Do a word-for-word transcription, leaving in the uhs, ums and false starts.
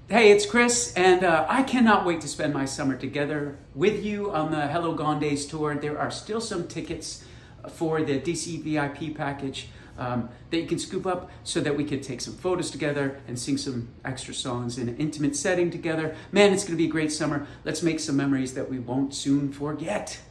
Hey, it's Chris, and uh, I cannot wait to spend my summer together with you on the Hello Gone Days tour. There are still some tickets for the D C V I P package um, that you can scoop up so that we could take some photos together and sing some extra songs in an intimate setting together. Man, it's going to be a great summer. Let's make some memories that we won't soon forget.